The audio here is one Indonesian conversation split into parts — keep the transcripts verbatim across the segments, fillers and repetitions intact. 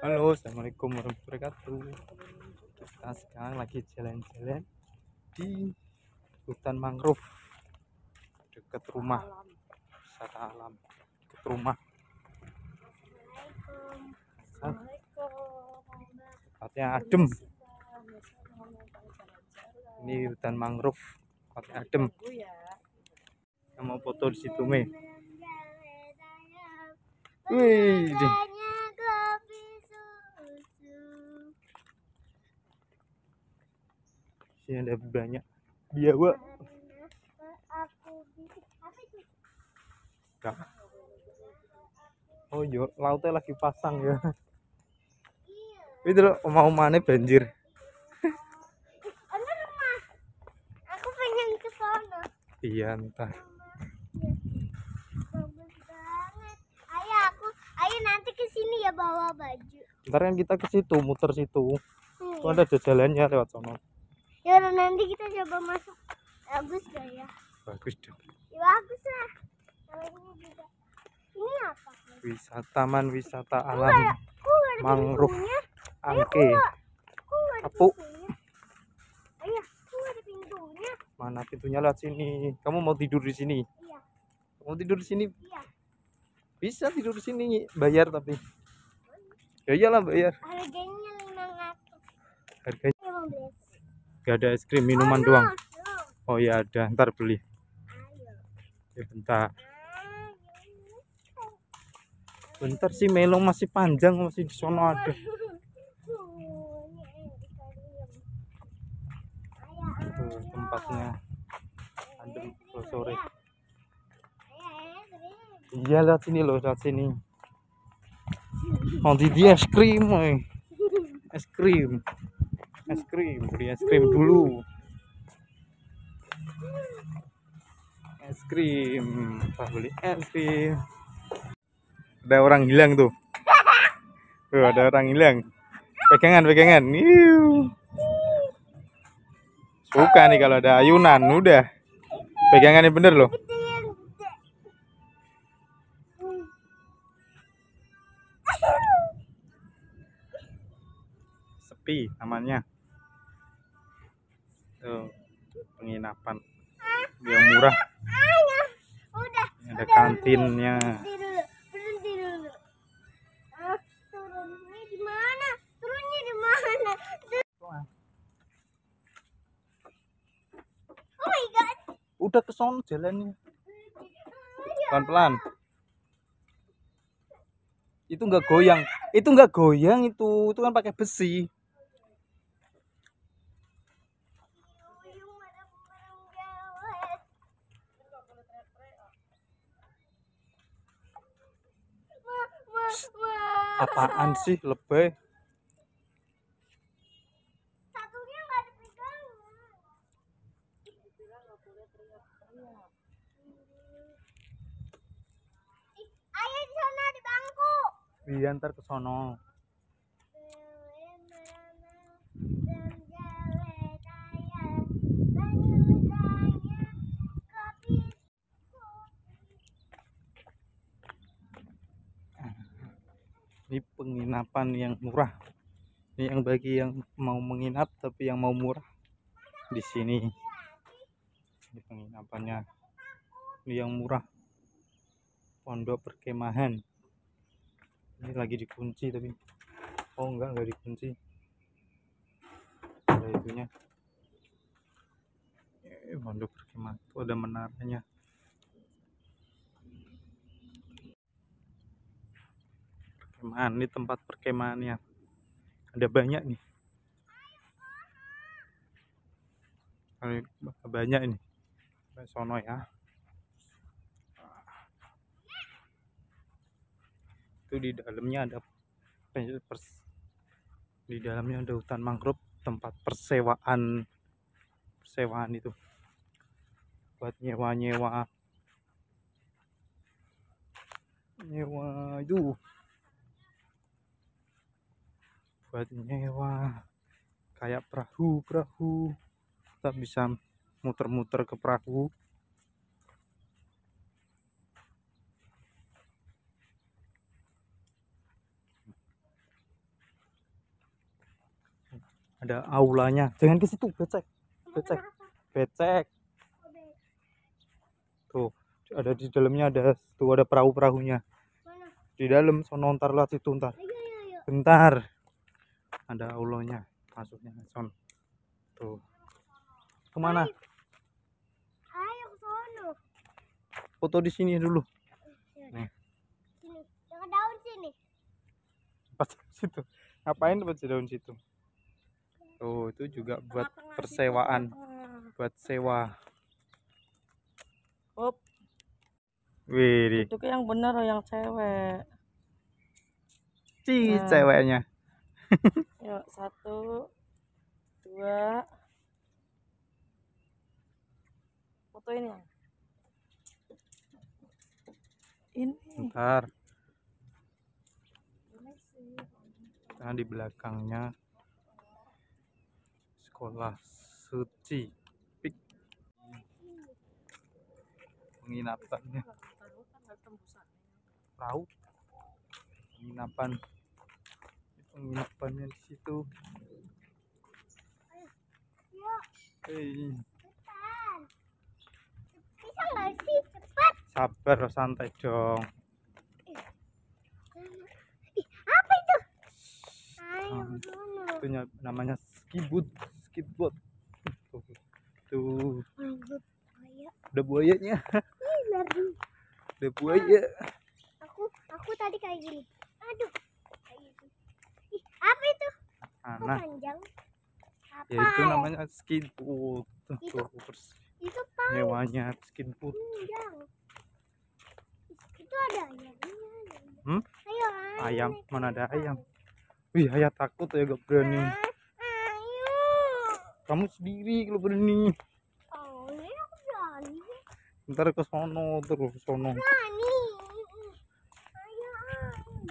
Halo, assalamualaikum warahmatullahi wabarakatuh. Kita sekarang lagi jalan-jalan di hutan mangrove dekat rumah, wisata alam dekat rumah. Tempatnya adem. Ini hutan mangrove, tempatnya adem. Yang mau foto di situ, Mei. Wih, di. Sini ada banyak biawak. Oh yo, lautnya lagi pasang ya. Itu loh, mau mana banjir. Aku pengen ke sana. Iya, entah. Bagus banget. Ayo aku, ayo nanti ke sini ya bawa baju. Ntar kan kita ke situ, muter situ. Hmm, Tuh ada jalannya lewat sana. ya udah, nanti kita coba masuk. Bagus gak ya? Bagus dong. Ya bagus lah. Kalau ini juga. Ini apa? Wisata taman wisata Kok alam nggak ada- kok nggak ada mangrove pintunya? Ayo, Angke. kok nggak- kok nggak ada Apu. pintunya? Ayo, kok nggak ada pintunya? Mana pintunya lewat sini. Kamu mau tidur di sini? Iya, Mau tidur di sini? iya. Bisa tidur di sini, bayar tapi. Ya iyalah bayar. Harganya lima ratus. Harganya Ayo mau beli. gak ada es krim, minuman Oh, no, doang. no. Oh ya ada, ntar beli. Ayo. Ya bentar. Ayo. Bentar sih, melong masih panjang, masih di sono ada. Tuh, tempatnya adem kalau sore. Iya lihat sini loh, lihat sini. Mau di es krim, woy. Es krim, es krim, beli es krim dulu. Es krim, apa beli es krim? Ada orang hilang tuh. Tuh ada orang hilang. Pegangan, pegangan. Niu. Suka nih kalau ada ayunan, udah. Pegangannya bener loh. Sepi namanya. Tuh, penginapan yang murah. Udah. Ini ada kantinnya. Berhenti dulu, berhenti dulu. Ah, turunnya di mana? Turunnya di mana? Oh my god. Udah ke sono jalannya. Pelan-pelan. Itu enggak goyang. Itu enggak goyang itu. Itu kan pakai besi. Apaan sih lebay? Satunya nggak ada pegangan. Ih, ayo di sana di bangku. Iya ntar ke sono. Ini penginapan yang murah. Ini yang bagi yang mau menginap tapi yang mau murah di sini. Ini penginapannya. Ini yang murah. Pondok perkemahan. Ini lagi dikunci tapi oh enggak enggak dikunci. Ada itunya. Eh, pondok perkemahan itu ada menaranya. Perkemahan ini tempat perkemahannya. Ada banyak nih. Banyak ini. Sono ya. Itu di dalamnya ada pers di dalamnya ada hutan mangrove, tempat persewaan persewaan itu buat nyewa-nyewa nyewa itu buat nyewa kayak perahu-perahu, kita bisa muter-muter ke perahu. Ada aulanya. Jangan ke situ, becek. Becek. Becek. Tuh, ada di dalamnya ada tuh ada perahu-perahunya. Mana? Di dalam sono ntar lah situ ntar. Ayo, ayo, ayo. Bentar. Ada aulanya. Masuknya son. Tuh. Kemana? Ayo ke sono. Foto di sini dulu. Nih, Sini. Dekat daun sini. pas situ. Ngapain dapat di daun situ? Tuh, itu juga buat persewaan. Buat sewa. Hop, Wih, itu yang benar yang cewek. si Nah. ceweknya. Yuk, satu, dua. Fotoin yang ini. Bentar. Ini sih. Nah, di belakangnya sekolah suci Pik. Penginapannya perahu, penginapan penginapannya di situ. Yuk, Hei, cepetan. Bisa nggak sih? Cepat. sabar, santai dong. Ih, apa itu? Ayo Hmm. ke sono. Itu nya- namanya skibut, skibot. Tuh, tuh, Ayo, ayo. ada buayanya, Ih, ngeri. ada buaya. Aku, aku tadi kayak gini. Aduh, kayak gitu. Ih, apa itu? Kok Nah, panjang? Apa? ya itu namanya skibut. Tuh, Itu- tuh, pers- Itu panjang. hewanya skibut. Itu ada ayamnya. Hmm? Ayo, Ayam, naik mana ada ke ayam? atas. Wih, ayah takut ya, gak berani. Ah, ayo. Kamu sendiri kalau berani. Oh, ini aku berani. Ntar ke sono terus ke sono. Berani. Ayo, ayo.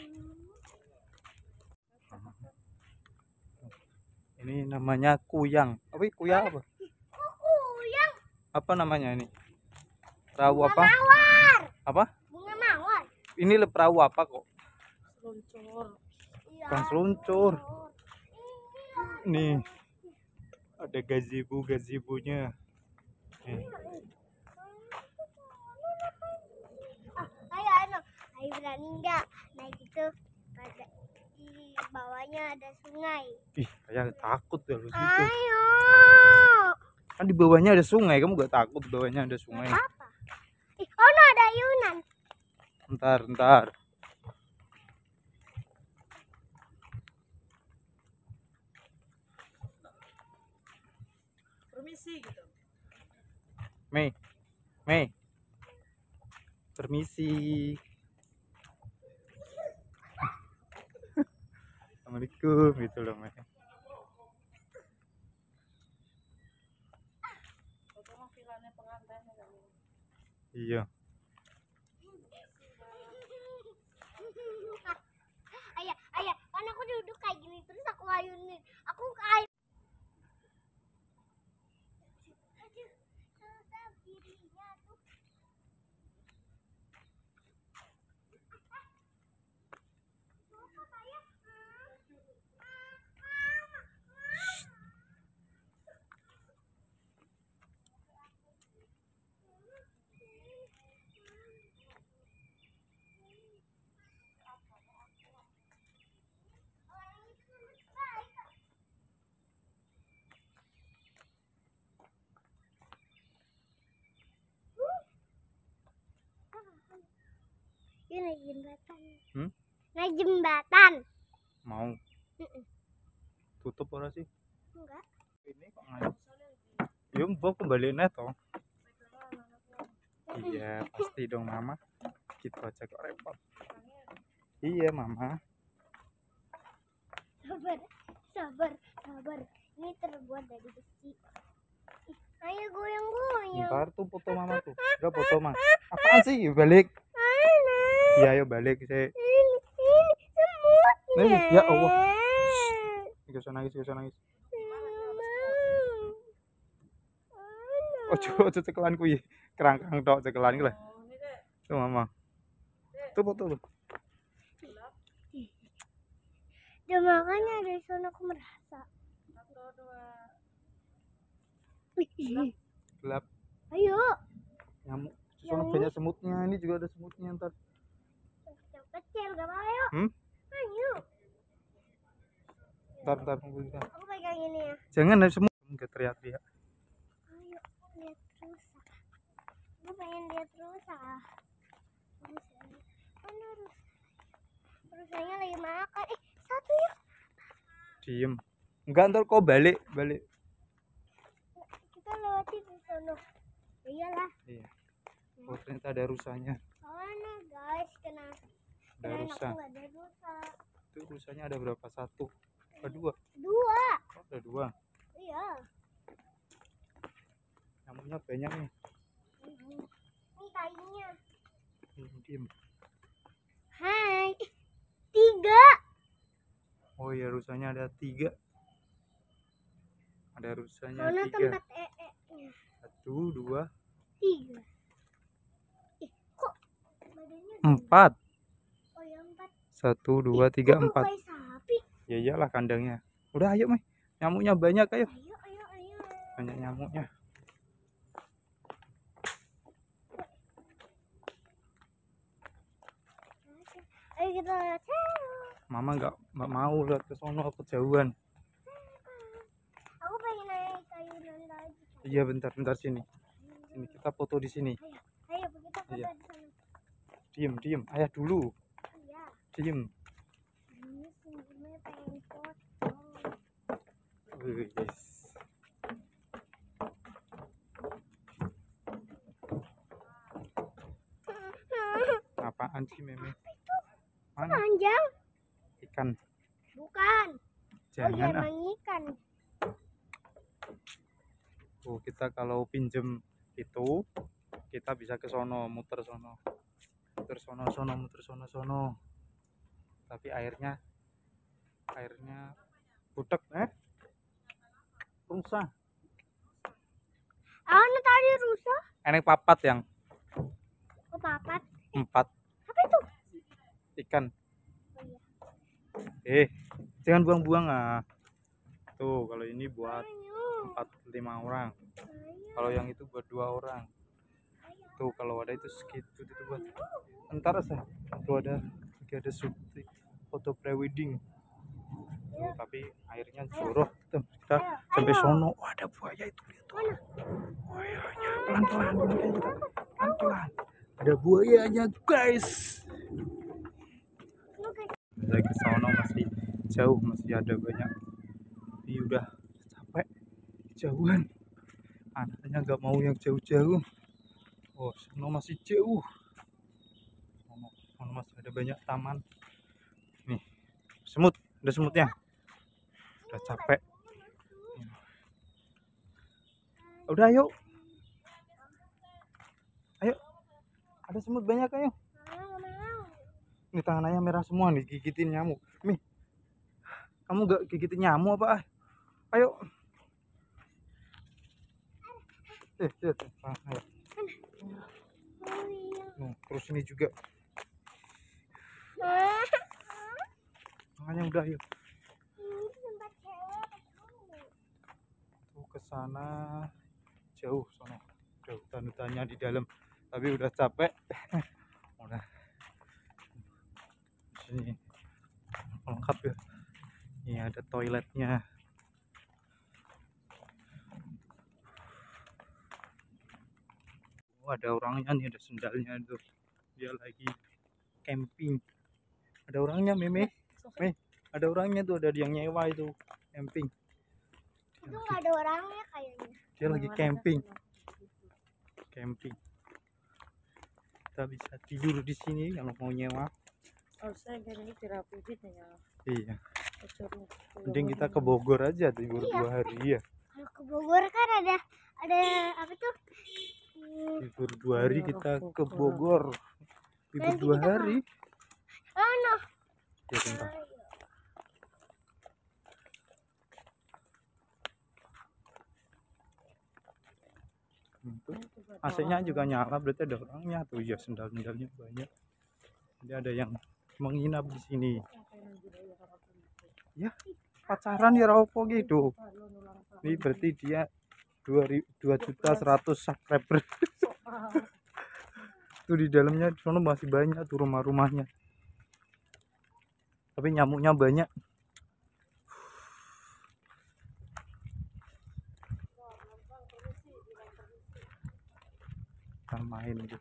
Ini namanya kuyang. Apa ini kuyang apa? Kuku yang Apa namanya ini? Perahu apa? mawar. Apa? Bunga mawar. Ini le perahu apa kok? Seluncur. Iya. Bukan seluncur. Ini. Nih. Ada gazebo gazebonya. Nih. Ah, ayo, ayo. Ayo berani nggak naik itu? Ada di bawahnya ada sungai. Ih, ayah takut ya lu situ. Ayo. Kan di bawahnya ada sungai. Kamu gak takut di bawahnya ada sungai? Apa? Ih, oh no, ada ayunan. Ntar, ntar. Permisi gitu. Mei, Mei. Permisi. Assalamualaikum gitu loh, Mei. Foto mah vilanya pengantin ya kali. Iya. Ayah, ayah, kan aku duduk kayak gini terus aku ayunin. Aku kayak aduh, susah dirinya tuh. Apa ayah? Ini naik jembatan. Hmm? Naik jembatan. Mau Mm-mm. tutup ora sih? Enggak. Ini kok ngayo. Ya mbok kembali toh. Iya, pasti dong Mama. Gitu aja kok repot. Iya, Mama. Sabar, sabar, sabar. Ini terbuat dari besi. Ih, ayo goyang-goyang. Ntar tuh foto Mama tuh. Udah foto Mama. Apaan sih? Balik. Iya, ayo balik sih. Ini, ini semutnya. Nih, ya Allah. Gak usah nangis, gak usah nangis. Ojo, ojo cekelan kuwi. Kerangkang tok cekelan iki lho. Oh, ini deh. Tuh Mama. Tuh foto tuh. Ya makanya dari sana aku merasa. Satu, Wih, Gelap. ayo. Nyamuk. Soalnya Yang banyak semutnya. Ini juga ada semutnya ntar. yang kecil gak mau ayo. Hmm? Ayo. Ntar ntar tunggu kita. Aku pegang ini ya. Jangan ada semut. Enggak teriak-teriak. Ayo lihat rusa. Aku pengen lihat rusa. Rusa. Mana rusa? Rusanya lagi makan. Eh satu ya. Diem. Enggak, ntar kau balik balik. Kita lewatin di sana. Iyalah. Iya. Oh, ternyata ada rusanya. Mana guys? Kena. Ada Kena rusa. aku nggak ada rusa. Itu rusanya ada berapa? Satu? Apa dua? Dua. Oh, ada dua. Iya. Nyamuknya banyak nih. Ini tainya. Diem, diem. Hai. Tiga. Oh iya, rusanya ada tiga. Ada rusanya Mana tiga. tempat ee-nya? Satu, dua, Tiga. Ih, kok badannya empat. oh ya empat. Satu, dua, tiga, Kok empat. kayak sapi? Ya iyalah kandangnya. Udah ayo, Mei. Nyamuknya banyak, ayo. Ayo, ayo, ayo. Banyak nyamuknya. Ayo kita lihat. Mama nggak nggak mau lihat ke sono, kejauhan. Aku pengen naik kayunan lagi. Iya, bentar bentar sini. Sini kita foto di sini. Ayo, ayo kita foto Iya. di sana. Diem, diem. Ayah dulu. Iya. Diem. Ini sebenarnya pengen foto. Wih, guys. Apaan sih, Meme? Mana? Panjang? Ikan. Bukan. Oh iya Jangan ah. emang ikan. Oh, kita kalau pinjem itu kita bisa ke sono, muter sono. Muter sono sono, muter sono sono. Tapi airnya airnya butek eh. Rusa. Ana tadi rusa. Enek papat yang Oh papat. empat Apa itu? ikan. Oh iya. Eh, jangan buang-buang ah. Tuh, kalau ini buat Ayo. empat lima orang. Ayo. Kalau yang itu buat dua orang. Tuh, kalau ada itu segitu itu buat. Ntar sah. Tuh ada lagi ada syuting foto prewedding. Tuh, tapi airnya jorok. Tuh, kita Ayo, sampai ayo. sono. Oh, ada buaya itu. Lihat tuh. Buayanya pelan-pelan, pelan-pelan. Ada buayanya, guys. Lagi ke sono masih jauh, masih ada banyak. Tapi udah capek jauhan. Anaknya nggak mau yang jauh-jauh. Oh, sono masih jauh. Sono, sono masih ada banyak taman. Nih, semut, ada semutnya. Udah capek. Udah ayo. Ayo. Ada semut banyak, ayo. Mau, mau. Ini tangannya merah semua nih, gigitin nyamuk. Mi, kamu gak gigitin nyamuk apa? Ayo. Eh, lihat. Ah, ayo. Oh iya. Nah, terus ini juga. Ah, Tangannya udah, ayo. ini tempat cewek. Tuh ke sana jauh sono. Udah hutan-hutannya di dalam. Tapi udah capek. Udah. Sini lengkap ya. Ini ada toiletnya. Oh, ada orangnya nih, ada sendalnya tuh. Dia lagi camping. Ada orangnya, Meme. Meh, ada orangnya tuh, ada yang nyewa itu camping. Itu nggak ada orangnya kayaknya. Dia lagi camping. Camping. Kita bisa tidur di sini kalau mau nyewa. Oh, saya kayaknya dirapihin ya. Iya. Kecuali Mending kita ke Bogor aja libur Iya. dua hari ya. Kalau ke Bogor kan ada ada apa tuh? Hmm, Libur dua hari kita ke Bogor. Libur Nanti dua kita ke- hari. oh no. Ya bentar. Itu A C-nya juga nyala, berarti ada orangnya tuh ya, sendal-sendalnya banyak. Jadi ada yang menginap di sini. Ya, pacaran ya rapo gitu. Ini berarti dia dua juta seratus subscriber. Tuh di dalamnya di sana masih banyak tuh rumah-rumahnya. Tapi nyamuknya banyak. Kita main gitu.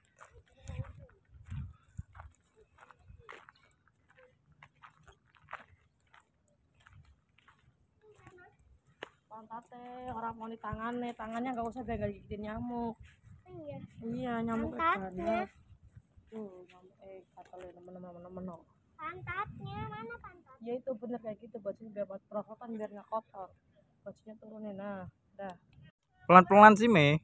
Pantatnya orang mau di tangannya, tangannya nggak usah biar nggak gigitin nyamuk. Iya. Iya, nyamuk Pantatnya. banyak. Tuh, nyamuk eh katalin temen-temen no. Pantatnya mana pantat? Ya itu bener kayak gitu, bajunya biar buat perosotan biar nggak kotor. Bajunya turunin, nah, dah. Pelan-pelan sih, Me.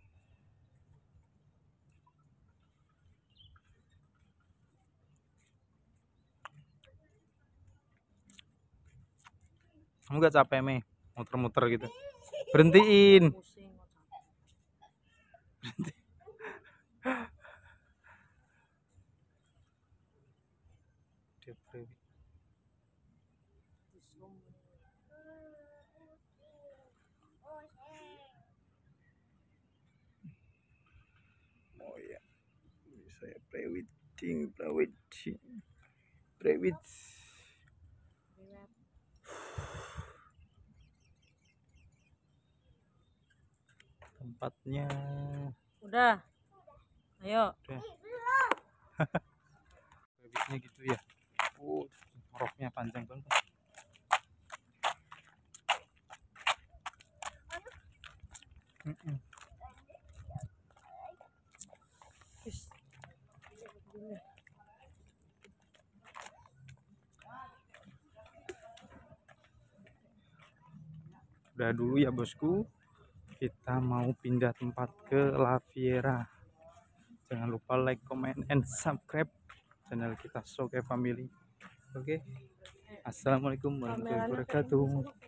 Kamu gak capek, Me? Muter-muter gitu. Berhentiin. Pusing. Dia pre- Oh ya, saya pre-wedding, pre-wedding, pre-wedding. Tempatnya Udah. Ayo. udah. Pre-weddingnya gitu ya. Oh, roknya panjang banget. Mm-mm. Wis. Udah dulu ya bosku, kita mau pindah tempat ke Laviera. Jangan lupa like, comment, and subscribe channel kita Soke Family. Oke, assalamualaikum warahmatullahi wabarakatuh.